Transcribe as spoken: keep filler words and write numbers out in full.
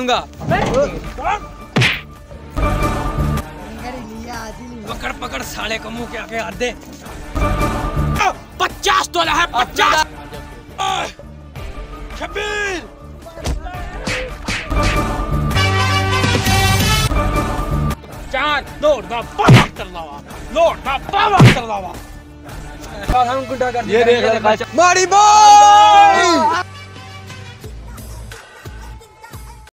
दूंगा। पकड़ पकड़ साले को मुंह के आगे हाथ दे। पचास तोला है, पचास। शब्बीर चार लोड दा पावा कर लावा, लोड दा पावा कर लावा। हम गुंडा कर ये देख ले मारी बॉय।